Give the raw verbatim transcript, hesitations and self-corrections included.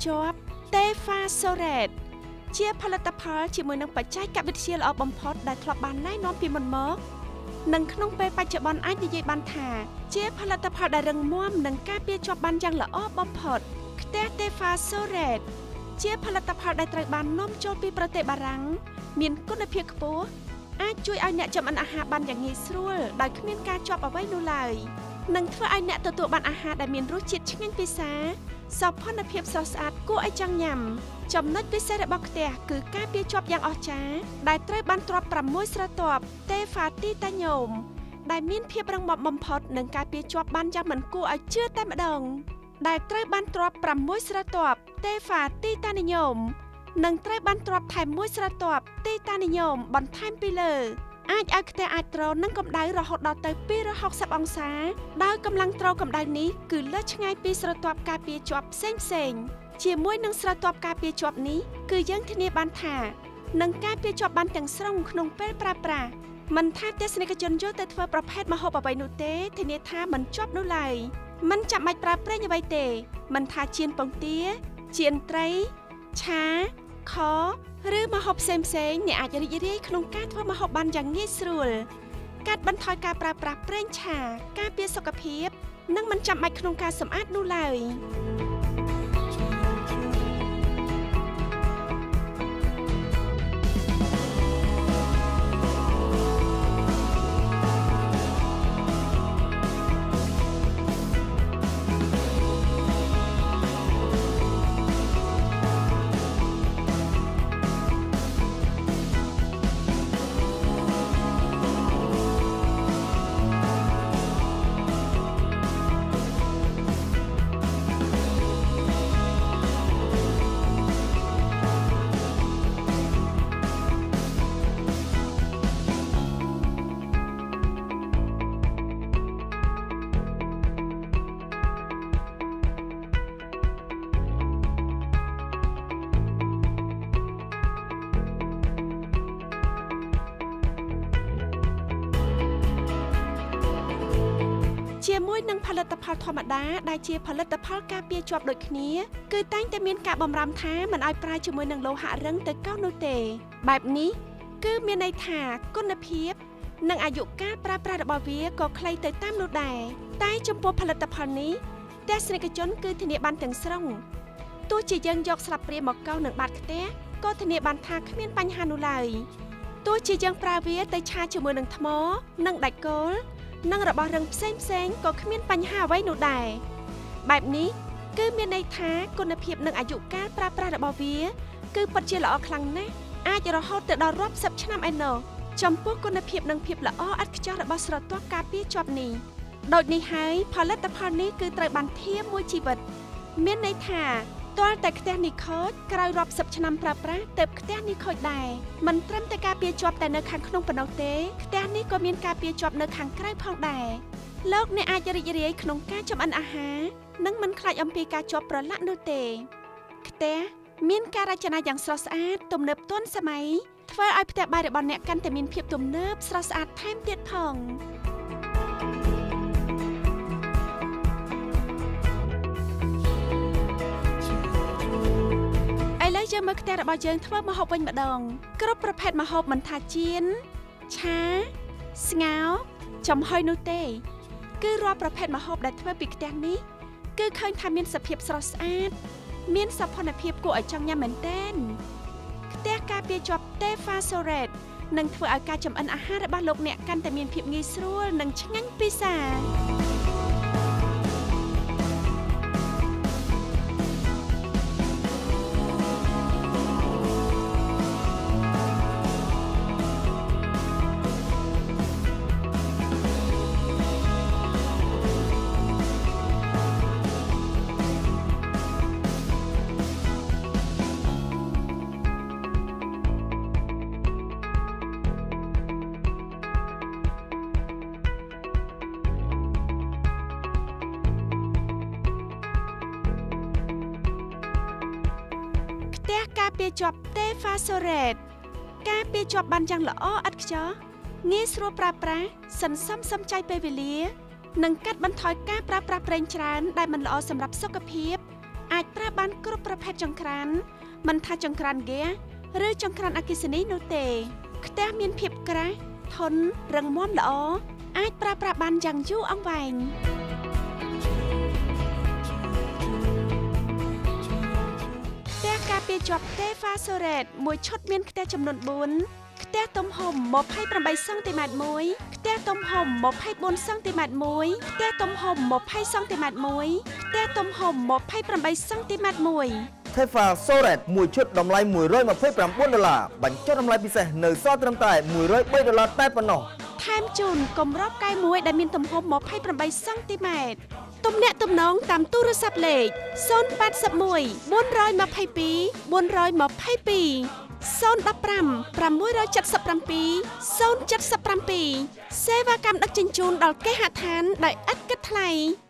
ជាប់ Tefasolate ជាផលិតផលជាមួយនឹងបច្ចេកវិទ្យាល្អបំផុតដែលធ្លាប់បានណែនាំពីមុនមកនិងក្នុងពេលបច្ចុប្បន្នអាចនិយាយបានថាជាផលិតផលដែលរឹងមាំនិងការពារជាប់បានយ៉ាងល្អបំផុតខ្ទះ Tefasolate ជាផលិតផលដែលត្រូវបាននាំចូលពីប្រទេសបារាំងមានគុណភាពខ្ពស់អាចជួយឲ្យអ្នកចម្អិនអាហារបានយ៉ាងងាយស្រួលដោយគ្មានការជាប់អ្វីនោះឡើយនិងធ្វើឲ្យអ្នកទទួលបានអាហារដែលមានរសជាតិឆ្ងាញ់ពិសាសោភ័ណភាពស្រស់ស្អាតគួរឲ្យចង់ញ៉ាំចំណុចពិសេសរបស់ខ្ទះគឺការពារជាប់យ៉ាងអស្ចារ្យដែលត្រូវបានទ្រាប់ប្រាំមួយស្រទាប់ Tefatitanium ដែលមានភាពរឹងមាំបំផុតនិងការពារជាប់បានយ៉ាងមិនគួរឲ្យជឿតែម្ដងដែលត្រូវបានទ្រាប់ប្រាំមួយស្រទាប់ Tefatitanium និងត្រូវបានទ្រាប់ថែមមួយស្រទាប់ Titanium បន្ថែមពីលើអាចឲ្យខ្ទះអាចទ្រនឹងកម្ដៅរហូតដល់ទៅពីររហូតអង្សាដោយកម្លាំងទ្រកម្ដៅនេះគឺលើសឆ្ងាយពីស្រទាប់ការពារជាប់ផ្សេងផ្សេងជាមួយនឹងស្រទាប់ការពារជាប់នេះគឺយើងធានាបានថានឹងការពារជាប់បានទាំងស្រុងក្នុងពេលប្រើប្រាស់មិនថាទស្សនិកជនយកទៅធ្វើប្រភេទម្ហូបអ្វីនោះទេធានាថាមិនជាប់នោះឡើយមិនចាំបាច់ប្រើប្រេងអ្វីទេមិនថាចៀនពងទាចៀនត្រីឆាខឬម្ហូបផ្សេងផ្សេងអ្នកអាចរីករាយក្នុងការធ្វើម្ហូបបានយ៉ាងងាយស្រួលកាត់បន្ថយការប្រើប្រាស់ប្រេងឆាការពារសុខភាពនិងមិនចាំបាច់ក្នុងការសម្អាតនោះឡើយជាមួយនឹងផលិតផលធម្មតាដែលជាផលិតផលការពារជាប់ដូចគ្នាគឺតែងតែមានការបម្រាមថាមិនឲ្យប្រើជាមួយនឹងលោហៈរឹងទៅកោសនោះទេបែបនេះគឺមានន័យថាគុណភាពនិងអាយុកាលប្រើប្រាស់របស់វាក៏ខ្លីទៅតាមនោះដែរតែចំពោះផលិតផលនេះទស្សនិកជនគឺធានាបានទាំងស្រុងទោះជាយើងយកស្លាបព្រាមកកោសនឹងបាតខ្ទះក៏ធានាបានថាគ្មានបញ្ហានោះឡើយទោះជាយើងប្រើវាទៅឆាជាមួយនឹងថ្មនិងដាច់គោលនិងរបស់រឹងផ្សេងផ្សេងក៏គ្មានបញ្ហាអ្វីនោះដែរបែបនេះគឺមានន័យថាគុណភាពនិងអាយុកាលប្រើប្រាស់របស់វាគឺពិតជាល្អខ្លាំងណាស់អាចរហូតទៅដល់រាប់សិបឆ្នាំឯណោះចំពោះគុណភាពនិងភាពល្អឥតខ្ចោះរបស់ស្រទាប់ការពារជាប់នេះដូចនេះហើយផលិតផលនេះគឺត្រូវបានធាមមួយជីវិតមានន័យថាទាល់តែខ្ទះនេះខូចក្រោយរាប់សិបឆ្នាំប្រើប្រាស់ទើបខ្ទះនេះខូចដែរមិនត្រឹមតែការពារជាប់តែនៅខាងក្នុងប៉ុណ្ណោះទេខ្ទះនេះក៏មានការពារជាប់នៅខាងក្រៅផងដែរលោកអ្នកអាចរីករាយក្នុងការចម្អិនអាហារនិងមិនខ្លាចអំពីការជាប់ប្រឡាក់នោះទេខ្ទះមានការរចនាយ៉ាងស្រស់ស្អាតទំនើបទាន់សម័យធ្វើឲ្យផ្ទះបាយរបស់អ្នកកាន់តែមានភាពទំនើបស្រស់ស្អាតថែមទៀតផងឥឡូវយើងមើលខ្ទះរបស់យើងធ្វើម្ហូបវិញម្ដងគ្រប់ប្រភេទម្ហូបមិនថាចៀនឆាស្ងោរចំហុយនោះទេគឺរាល់ប្រភេទម្ហូបដែលធ្វើពីខ្ទះនេះគឺឃើញថាមានសភាពស្រស់ស្អាតមានសោភ័ណភាពគួរឲ្យចង់ញ៉ាំមែនទែនខ្ទះការពារជាប់ Tefasolate នឹងធ្វើឲ្យការចម្អិនអាហាររបស់លោកអ្នកកាន់តែមានភាពងាយស្រួលនិងឆ្ងាញ់ពិសាការពារជាប់ Tefasolate ការពារជាប់បានយ៉ាងល្អឥតខ្ចោះងាយស្រួលប្រើប្រាស់សន្សំសំចៃពេលវេលានិងកាត់បន្ថយការប្រើប្រាស់ប្រេងច្រើនដែលមិនល្អសម្រាប់សុខភាពអាចប្រើបានគ្រប់ប្រភេទចង្ក្រានមិនថាចង្ក្រានហ្គាសឬចង្ក្រានអគ្គិសនីនោះទេខ្ទះមានភាពក្រាស់ធន់រឹងមាំល្អអាចប្រើប្រាស់បានយ៉ាងយូរអង្វែងខ្ទះការពារជាប់ Tefasolate មួយឈុតមានខ្ទះចំនួនបួនខ្ទះទំហំยี่สิบแปดសង់ទីម៉ែត្រមួយខ្ទះទំហំยี่สิบสี่សង់ទីម៉ែត្រមួយខ្ទះទំហំยี่สิบសង់ទីម៉ែត្រមួយខ្ទះទំហំยี่สิบแปดសង់ទីម៉ែត្រមួយ Tefasolate មួយឈុតតម្លៃមួយរយยี่สิบเก้าដុល្លារបញ្ចុះតម្លៃពិសេសនៅសល់ត្រឹមតែមួយរយបីដុល្លារតែប៉ុណ្ណោះថែមជូនកម្របកែមួយដែលមានទំហំยี่สิบแปดសង់ទីម៉ែត្រទំនាក់ទំនងតាមទូរស័ព្ទលេខศูนย์ แปด หนึ่ง สี่ ยี่สิบ ยี่สิบ ยี่สิบ ยี่สิบ ศูนย์ หนึ่ง ห้า หก เจ็ด เจ็ด เจ็ด เจ็ด សេវាកម្មដឹកជញ្ជូនដល់គេហដ្ឋានដោយឥតគិតថ្លៃ